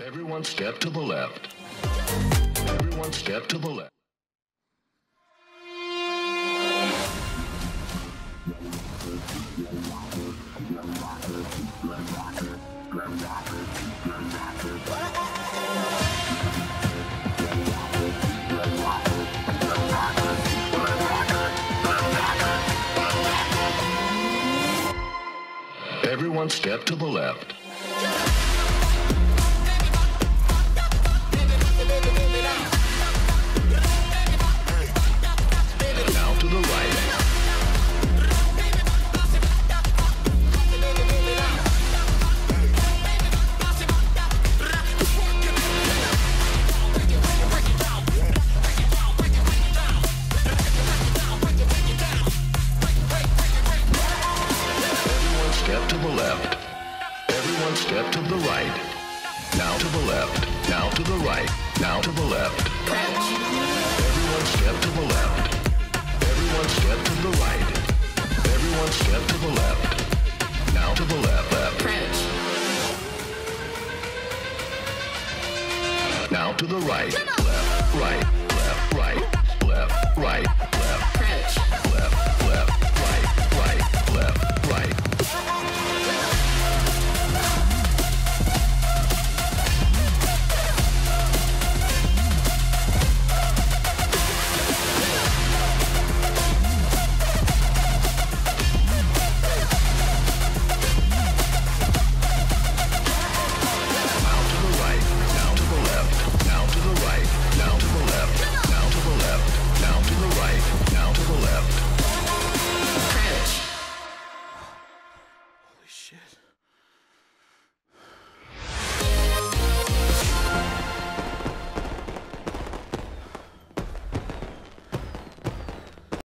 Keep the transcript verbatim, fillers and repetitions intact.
Everyone step to the left. Everyone step to the left. Everyone step to the left. Now to the right. Step to the left. Everyone step to the right. Now to the left. Now to the right. Now to the left. Everyone step to the left. Everyone step to the right. Everyone step to the left. Now to the left. Left. Now to the right. Left. Right. Left. Right. Left. Right.